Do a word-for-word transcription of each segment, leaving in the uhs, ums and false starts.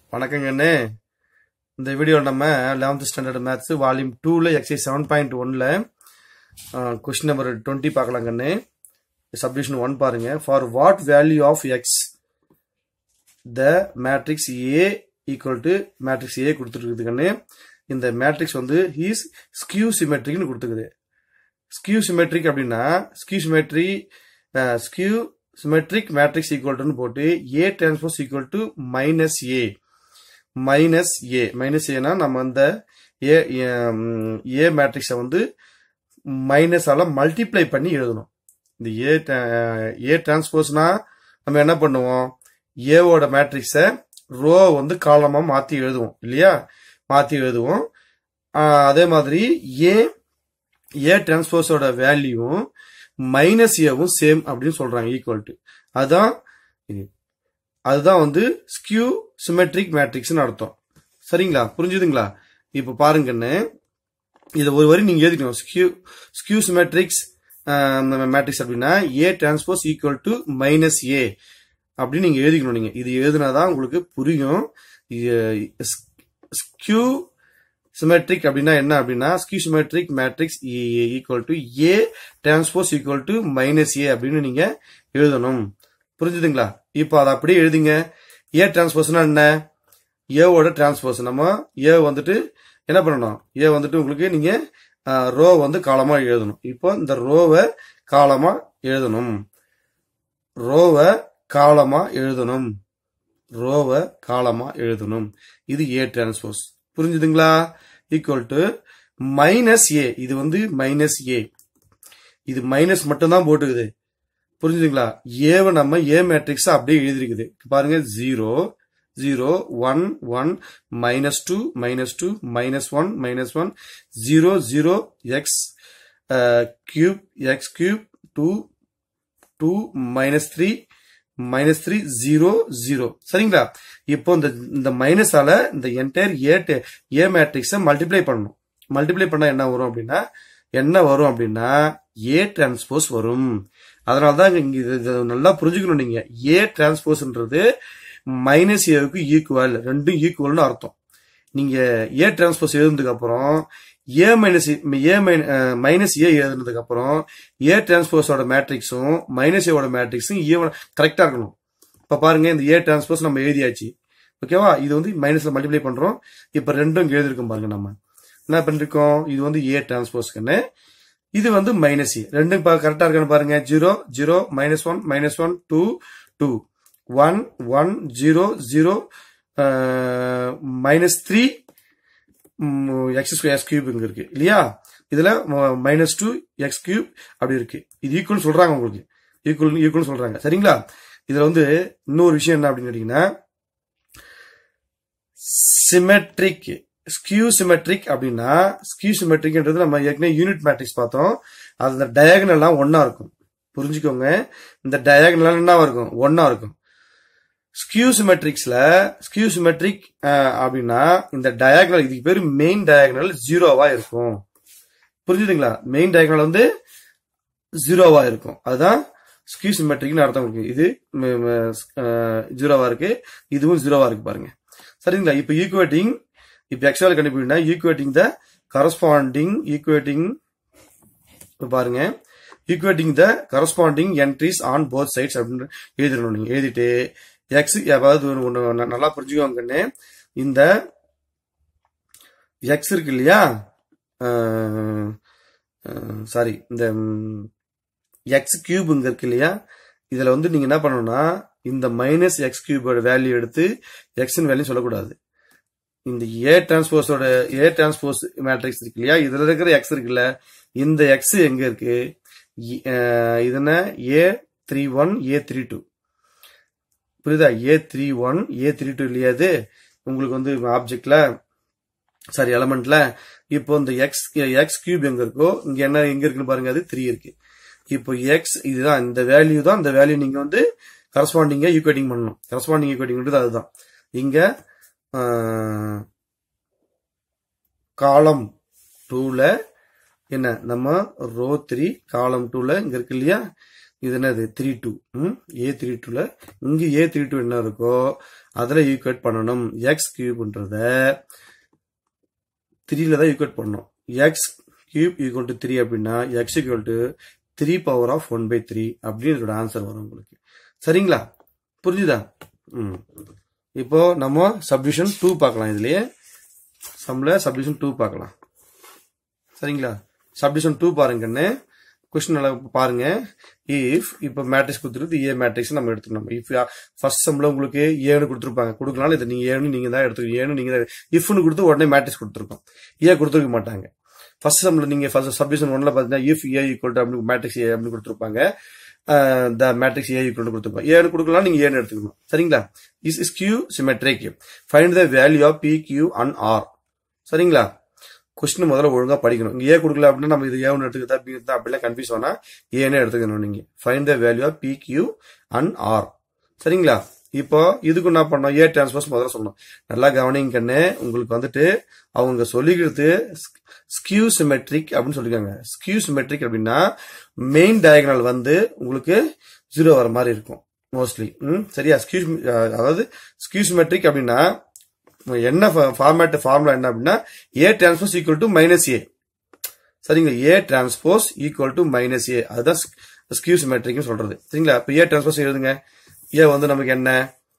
வணக்கங்கண்ணே. இந்த வீடியோ நம்ம eleventh standard maths volume two ல எக்ஸைஸ் seven point one ல क्वेश्चन நம்பர் twenty பார்க்கலாங்கண்ணே. சப்டிவிஷன் one பாருங்க. For what value of x the matrix A equal to matrix A கொடுத்துருக்குதுங்கண்ணே. இந்த matrix வந்து is skew symmetric னு கொடுத்துருக்குது. skew symmetric அப்படின்னா skew symmetry skew symmetric matrix equal to னு போட்டு A transpose equal to minus A minus A minus A னா நம்ம அந்த A A மேட்ரிக்ஸை வந்து மைனஸ் ஆல மல்டிப்ளை பண்ணி எழுதணும். இந்த A A டிரான்ஸ்போஸ்னா நம்ம என்ன பண்ணுவோம், A ஓட மேட்ரிக்ஸை ரோ வந்து காலமா மாத்தி எழுதுவோம் இல்லையா, மாத்தி எழுதுவோம். அதே மாதிரி A A டிரான்ஸ்போஸோட வேல்யூவும் மைனஸ் ஏவும் சேம் அப்படின்னு சொல்றாங்க, ஈக்குவல் டு. அதுதான் அதுதான் வந்து ஸ்கியூ சிமெட்ரிக் மேட்ரிக்ஸ்னு அர்த்தம். சரிங்களா, புரிஞ்சுதுங்களா? இப்ப பாருங்கன்னு இதை ஒரு வரி நீங்க எழுதிக்கணும். ஸ்கியூ ஸ்கியூ சிமெட்ரிக்ஸ் மேட்ரிக்ஸ் அப்படின்னா A transpose equal to minus A அப்படின்னு நீங்க எழுதிக்கணும். நீங்க இது எழுதுனாதான் உங்களுக்கு புரியும். ஸ்கியூ சிமெட்ரிக் அப்படின்னா என்ன அப்படின்னா skew symmetric matrix equal to A transpose equal to minus A அப்படின்னு நீங்க எழுதணும். புரிஞ்சுதுங்களா? இப்போ அதை அப்படியே எழுதிங்க. ஏ டிரான்ஸ்போஸ்னா என்ன, ஏவோட டிரான்ஸ்போஸ். நம்ம ஏ வந்துட்டு என்ன பண்ணணும், ஏ வந்துட்டு உங்களுக்கு நீங்க ரோ வந்து காலமா எழுதணும். இப்போ இந்த ரோவை காலமா எழுதணும், ரோவை காலமா எழுதணும், ரோவை காலமா எழுதணும். இது ஏ டிரான்ஸ்போஸ். புரிஞ்சுதுங்களா? Equal to minus A. இது வந்து மைனஸ் ஏ, இது மைனஸ் மட்டும்தான் போட்டுக்குது. புரிஞ்சுதுங்களா? ஏவை நம்ம ஏ மேட்ரிக்ஸ் அப்படியே எழுதிருக்குது. பாருங்க, zero zero one one minus two minus two minus one minus one zero zero x cube x cube two two minus three minus three zero zero. சரிங்களா? இப்போ இந்த இந்த மைனஸால இந்த என்டையர் ஏ ஏ மேட்ரிக்ஸை மல்டிப்ளை பண்ணணும். மல்டிப்ளை பண்ணா என்ன வரும் அப்படின்னா என்ன வரும் அப்படின்னா ஏ டிரான்ஸ்போஸ் வரும். அதனாலதான் இங்க இது நல்லா புரிஞ்சுக்கணும். நீங்க ஏ டிரான்ஸ்போஸ்ன்றது மைனஸ் ஏவுக்கு ஈக்குவல், ரெண்டும் ஈக்குவல்னு அர்த்தம். நீங்க ஏ டிரான்ஸ்போஸ் எழுதுனதுக்கு அப்புறம் ஏ மைனஸ் ஏ மைனஸ் ஏ எழுதுனதுக்கு அப்புறம் ஏ டிரான்ஸ்போஸோட மேட்ரிக்ஸும் மைனஸ் ஏவோட மேட்ரிக்ஸும் கரெக்டா இருக்கணும். இப்ப பாருங்க, இந்த ஏ டிரான்ஸ்போஸ் நம்ம எழுதியாச்சு. ஓகேவா? இது வந்து மைனஸ்ல மல்டிப்ளை பண்றோம். இப்ப ரெண்டும் இங்க எழுதிருக்கோம் பாருங்க. நம்ம என்ன பண்ணிருக்கோம், இது வந்து ஏ டிரான்ஸ்போஸ்க்குன்னு, இது வந்து மைனஸ் ஏ. ரெண்டும் கரெக்டா இருக்கான்னு பாருங்க. Zero zero minus one minus one two two one one zero zero minus three x x cube இங்க இருக்கு இல்லையா, இதுல மைனஸ் டூ எக்ஸ் கியூப் அப்படி இருக்கு. இது ஈக்குவல் சொல்றாங்க, உங்களுக்கு ஈக்குவல் ஈக்குவல் சொல்றாங்க. சரிங்களா? இதுல வந்து இன்னொரு விஷயம் என்ன அப்படின்னு கேட்டீங்கன்னா சிமெட்ரிக் ஸ்கியூ சிமெட்ரிக் அப்படின்னா ஸ்கியூ சிமெட்ரிக்ன்றது நம்ம ஏற்கனவே யூனிட் மேட்ரிக்ஸ் பார்த்தோம். அது இந்த டயகனல்லாம் ஒன்னா இருக்கும். புரிஞ்சுக்கோங்க, இந்த டயகனல் என்ன இருக்கும், ஒன்னா இருக்கும். ஸ்கியூ சிமெட்ரிக்ஸ்ல ஸ்கியூ சிமெட்ரிக் அப்படின்னா இந்த டயகனல், இதுக்கு பேரு மெயின் டயகனல் ஜீரோவா இருக்கும். புரிஞ்சுதுங்களா? மெயின் டயகனல் வந்து ஜீரோவா இருக்கும். அதுதான் ஸ்கியூ சிமெட்ரிக்னு அர்த்தம் இருக்கு. இது ஜீரோவா இருக்கு, இதுவும் ஜீரோவா இருக்கு பாருங்க. சரிங்களா? இப்ப ஈக்குவேட்டிங் இப்ப எக்ஸ்ட்ரா கண்டுபிடினா ஈக்குவேட்டிங் த கரஸ்பாண்டிங் ஈக்குவேட்டிங் பாருங்க equating the corresponding entries on both sides அப்படின்னு எழுதிடணும். நீங்க எழுதிட்டு எக்ஸ் அதாவது ஒண்ணு நல்லா புரிஞ்சுக்கோங்கன்னு, இந்த எக்ஸ் இருக்கு இல்லையா, சாரி இந்த எக்ஸ் கியூப் இங்க இருக்கு இல்லையா, இதுல வந்து நீங்க என்ன பண்ணணும்னா இந்த மைனஸ் எக்ஸ் கியூபோட வேல்யூ எடுத்து எக்ஸ் வேல்யூ சொல்லக்கூடாது. இந்த ஏ டிரான்ஸ்போஸோட ஏ டிரான்ஸ்போஸ் மேட்ரிக்ஸ் இருக்கு இல்லையா, இதுல இருக்கிற எக்ஸ் இருக்குல்ல, இந்த எக்ஸ் எங்க இருக்கு, இது என்ன A three one A three two. புரியுதா? A three one A three two இல்லையா, இது உங்களுக்கு வந்து ஆப்ஜெக்ட்ல சாரி எலமெண்ட்ல. இப்போ இந்த எக்ஸ் எக்ஸ் கியூப் எங்க இருக்கோ இங்க என்ன எங்க இருக்குன்னு பாருங்க, அது த்ரீ இருக்கு. இப்போ எக்ஸ் இதுதான், இந்த வேல்யூ தான், இந்த வேல்யூ நீங்க வந்து கரஸ்பாண்டிங்கா ஈக்குவேட்டிங் பண்ணணும். கரஸ்பாண்டிங் ஈக்குவேட்டிங் அதுதான். இங்க காலம் டூல என்ன நம்ம ரோ த்ரீ காலம் டூல இங்க இருக்கு இல்லையா, இது என்னது த்ரீ டூ ஏ த்ரீ டூல இங்க ஏ த்ரீ டூ என்ன இருக்கோ அதுல ஈக்குவேட் பண்ணணும். எக்ஸ் கியூப்ன்றத த்ரீல தான் ஈக்குவேட் பண்ணணும். X cube equal to three அப்படின்னா x equal to three power of one by three அப்படின்னு இதோட ஆன்சர் வரும் உங்களுக்கு. சரிங்களா? புரிஞ்சுதா? ம் இப்போ நம்ம சப்டிவிஷன் டூ பார்க்கலாம். இதுலயே சம்ல சப்டிவிஷன் டூ பார்க்கலாம். சரிங்களா? சப்டிவிஷன் டூ பாருங்கன்னு கொஸ்டின் பாருங்க. இஃப் இப்ப மேட்ரிக்ஸ் கொடுத்துருக்கு ஏ மேட்ரிக்ஸ் நம்ம எடுத்துக்கணும். இஃப் ஃபர்ஸ்ட் சம்ல உங்களுக்கு ஏன்னு கொடுத்துருப்பாங்க, கொடுக்கனால இது நீங்க ஏன்னு நீங்க தான் எடுத்துக்கணும். ஏன்னு நீங்க தான் இஃப்னு கொடுத்து உடனே மேட்ரிக்ஸ் கொடுத்துருக்கோம். ஏ கொடுத்துருக்க மாட்டாங்க. ஃபர்ஸ்ட் சம்ல நீங்க ஃபர்ஸ்ட் சப்டிவிஷன் ஒன்ல பாத்தீங்கன்னா இஃப் ஏ ஈக்குவல் டு அப்படி மேட்ரிக்ஸ் ஏ அப்படின்னு கொடுத்துருப்பாங்க. The matrix A equal to கொடுத்துருப்பாங்க. ஏன்னு கொடுக்கலாம், நீங்க ஏன்னு எடுத்துக்கணும். சரிங்களா? Is is skew symmetric. Find the value of p q and r. சரிங்களா? கொஸ்டின் முதல்ல ஒழுங்கா படிக்கணும். இங்க ஏ கொடுக்கல அப்படின்னா நம்ம இது ஏன்னு எடுத்துக்கிட்டா பி எடுத்தா அப்படிலாம் கன்ஃபியூஸ் ஆனா ஏன்னு எடுத்துக்கணும். நீங்க find the value of p q and r. சரிங்களா? இப்போ இதுக்கு என்ன பண்ணோம், ஏ டிரான்ஸ்போஸ் முதல்ல சொல்லணும். நல்லா கவனிங்கன்னு உங்களுக்கு வந்துட்டு அவங்க சொல்லிக்கிறது ஸ்கியூ சிமெட்ரிக் அப்படின்னு சொல்லிருக்காங்க. ஸ்கியூ சிமெட்ரிக் அப்படின்னா மெயின் டயகனல் வந்து உங்களுக்கு ஜீரோ வர மாதிரி இருக்கும் மோஸ்ட்லி. சரியா? ஸ்கியூ அதாவது ஸ்கியூ சிமெட்ரிக் அப்படின்னா என்ன ஃபார்மேட் ஃபார்முலா என்ன அப்படின்னா A transpose equal to minus A. சரிங்களா? A transpose equal to minus A, அதுதான் ஸ்கியூ சிமெட்ரிக் சொல்றது. சரிங்களா? இப்ப ஏ டிரான்ஸ்போஸ் எழுதுங்க. ஏ வந்து நமக்கு என்ன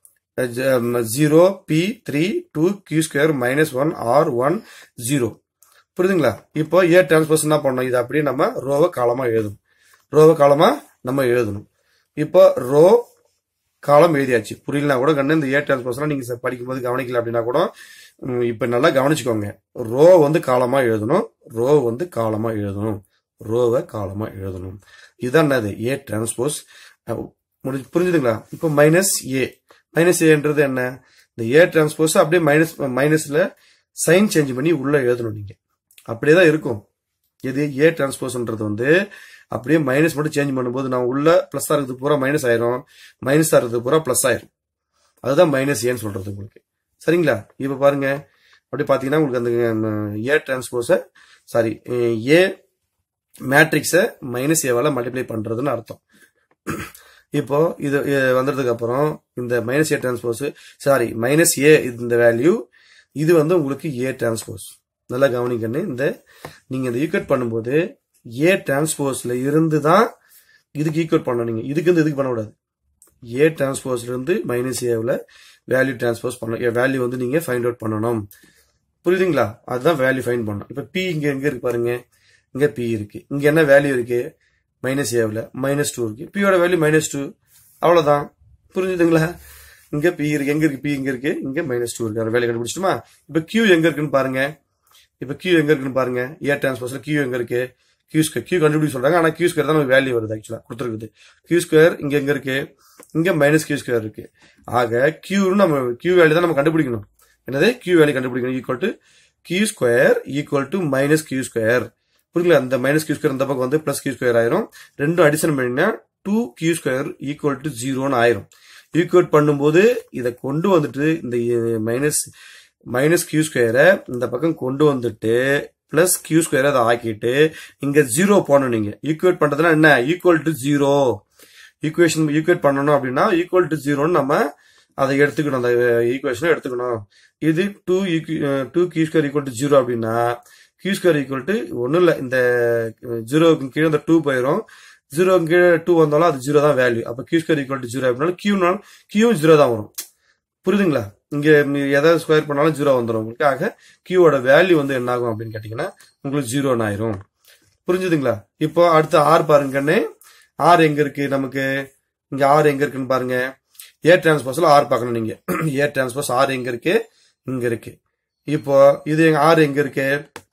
zero p three two q square minus one r one zero. புரியுதுங்களா? இப்போ ஏ டிரான்ஸ்போஸ் என்ன பண்ணணும், இது அப்படியே நம்ம ரோவை காலமா எழுதணும். ரோவை காலமா நம்ம எழுதணும். இப்போ ரோ காலம் எழுதியாச்சு. புரியலனா கூட கண்ணு இந்த ஏ டிரான்ஸ்போஸ்லாம் நீங்க படிக்கும்போது கவனிக்கல அப்படின்னா கூட இப்ப நல்லா கவனிச்சுக்கோங்க. ரோ வந்து காலமா எழுதணும், ரோ வந்து காலமா எழுதணும், ரோவை காலமா எழுதணும். இதுதான் என்னது ஏ டிரான்ஸ்போஸ். புரிஞ்சுதுங்களா? இப்போ மைனஸ் ஏ, மைனஸ் ஏன்றது என்ன, இந்த ஏ டிரான்ஸ்போஸ் அப்படியே மைனஸ் மைனஸ்ல சைன் சேஞ்ச் பண்ணி உள்ள எழுதணும். நீங்க அப்படியேதான் இருக்கும். இது ஏ டிரான்ஸ்போஸ்ன்றது வந்து அப்படியே மைனஸ் மட்டும் சேஞ்ச் பண்ணும்போது நான் உள்ள பிளஸ் இருக்கிறது பூரா மைனஸ் ஆயிரும், மைனஸ் இருக்கிறது பூரா பிளஸ் ஆயிரும். அதுதான் மைனஸ் ஏன்னு சொல்றது உங்களுக்கு. சரிங்களா? இப்ப பாருங்க, அப்படி பாத்தீங்கன்னா உங்களுக்கு அந்த ஏ டிரான்ஸ்போஸ சாரி ஏ மேட்ரிக்ஸ மைனஸ் ஏவால மல்டிப்ளை பண்றதுன்னு அர்த்தம். இப்போ இது வந்ததுக்கு அப்புறம் இந்த minus A transpose sorry minus A இந்த வேல்யூ இது வந்து உங்களுக்கு ஏ டிரான்ஸ்போஸ். நல்லா கவனிக்கணும். இந்த நீங்க இந்த ஈக்குவேட் பண்ணும்போது ஏ டிரான்ஸ்போஸ்ல இருந்து தான் இதுக்கு ஈக்குவேட் பண்ணணும். நீங்க இதுக்கு இருந்து இதுக்கு பண்ணக்கூடாது. ஏ டிரான்ஸ்போஸ்ல இருந்து மைனஸ் ஏவில் வேல்யூ டிரான்ஸ்போஸ் பண்ணணும். வேல்யூ வந்து நீங்க ஃபைண்ட் அவுட் பண்ணணும். புரியுதுங்களா? அதுதான் வேல்யூ ஃபைண்ட் பண்ணணும். இப்ப பி இங்க எங்க இருக்கு பாருங்க, இங்க பி இருக்கு. இங்க என்ன வேல்யூ இருக்கு, மைனஸ் ஏவில் மைனஸ் டூ இருக்கு. பியோட வேல்யூ மைனஸ் டூ, அவ்வளவுதான். புரிஞ்சுதுங்களா? இங்க பி இருக்கு, எங்க இருக்கு பி இங்க இருக்கு, இங்க மைனஸ் டூ இருக்கு. வேல்யூ கண்டுபிடிச்சிட்டுமா? இப்ப கியூ எங்க இருக்குன்னு பாருங்க. இப்ப கியூ எங்க இருக்குன்னு பாருங்க. ஏ டிரான்ஸ்போஸ்ல கியூ எங்க இருக்கு, கியூ ஸ்கொயர் கியூ கண்டுபிடிச்சு சொல்றாங்க. ஆனா கியூ ஸ்கொயர் தான் நமக்கு வேல்யூ வருது. ஆக்சுவலா கொடுத்துருக்குது கியூ ஸ்கொயர் இங்க எங்க இருக்கு, இங்க மைனஸ் கியூ ஸ்கொயர் இருக்கு. ஆக கியூ நம்ம கியூ வேல்யூ தான் நம்ம கண்டுபிடிக்கணும். என்னது கியூ வேல்யூ கண்டுபிடிக்கணும். Equal to q square equal to minus q square. புரியல? அந்த மைனஸ் கியூ ஸ்கொயர் இந்த பக்கம் வந்து பிளஸ் கியூ ஸ்கொயர் ஆயிரும். ரெண்டும் அடிஷன் பண்ணினா two q square equal to ஜீரோன்னு ஆயிரும். ஈக்குவேட் பண்ணும்போது இதை கொண்டு வந்துட்டு இந்த மைனஸ் மைனஸ் கியூ ஸ்கொயரை இந்த பக்கம் கொண்டு வந்துட்டு பிளஸ் கியூ ஸ்கொயரை அதை ஆக்கிட்டு இங்க ஜீரோ போடணும். நீங்க ஈக்குவேட் பண்றதுனா என்ன, equal to zero. Equation equate பண்ணணும் அப்படின்னா ஈக்குவல் டு ஜீரோன்னு நம்ம அதை எடுத்துக்கணும். அந்த ஈக்குவேஷனை எடுத்துக்கணும். இது two two q square equal to zero அப்படின்னா கியூ ஸ்கொயர் ஈக்குவல் டு ஒன்னும் இல்லை, இந்த ஜீரோவுக்கு கீழே இந்த டூ போயிடும். ஜீரோக்கு கீழே டூ வந்தாலும் அது ஜீரோ தான் வேல்யூ. அப்ப q square equal to zero அப்படின்னாலும் கியூனாலும் கியூ ஜீரோ தான் வரும். புரியுதுங்களா? இங்க எதாவது ஸ்கொயர் பண்ணாலும் ஜீரோ வந்துடும் உங்களுக்கு. ஆக கியூவோட வேல்யூ வந்து என்ன ஆகும் அப்படின்னு கேட்டீங்கன்னா உங்களுக்கு ஜீரோன்னு ஆயிரும். புரிஞ்சுதுங்களா? இப்போ அடுத்த ஆர் பாருங்கன்னு. ஆர் எங்க இருக்கு நமக்கு, இங்க ஆர் எங்க இருக்குன்னு பாருங்க. ஏ டிரான்ஸ்போஸ்ல ஆர் பார்க்கணும் நீங்க. ஏ டிரான்ஸ்போஸ் ஆர் எங்க இருக்கு, இங்க இருக்கு. இப்போ இது ஆர் எங்க இருக்கு,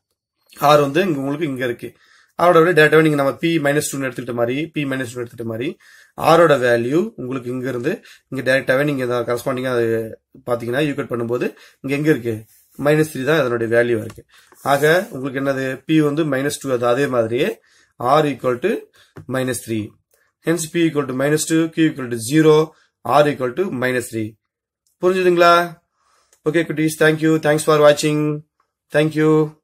ஆர் வந்து இங்க உங்களுக்கு இங்க இருக்கு. ஆரோட டேட்டாவை நீங்க நம்ம பி மைனஸ் டூ எடுத்துக்கிட்ட மாதிரி பி மைனஸ் டூ எடுத்துக்கிட்ட மாதிரி ஆரோட வேல்யூ உங்களுக்கு இங்க இருந்து இங்க டைரக்டாவே நீங்க கரஸ்பாண்டிங்கா அது பாத்தீங்கன்னா ஈக்குவேட் பண்ணும்போது இங்க எங்க இருக்கு மைனஸ் த்ரீ தான் அதனுடைய வேல்யூ இருக்கு. ஆக உங்களுக்கு என்னது பி வந்து மைனஸ் டூ, அது அதே மாதிரியே r equal to minus three. Hence p equal to minus two, q equal to zero, r equal to minus three. புரிஞ்சுதுங்களா? ஓகே குட்டீஸ், தேங்க்யூ. தேங்க்ஸ் ஃபார் வாட்சிங். தேங்க்யூ.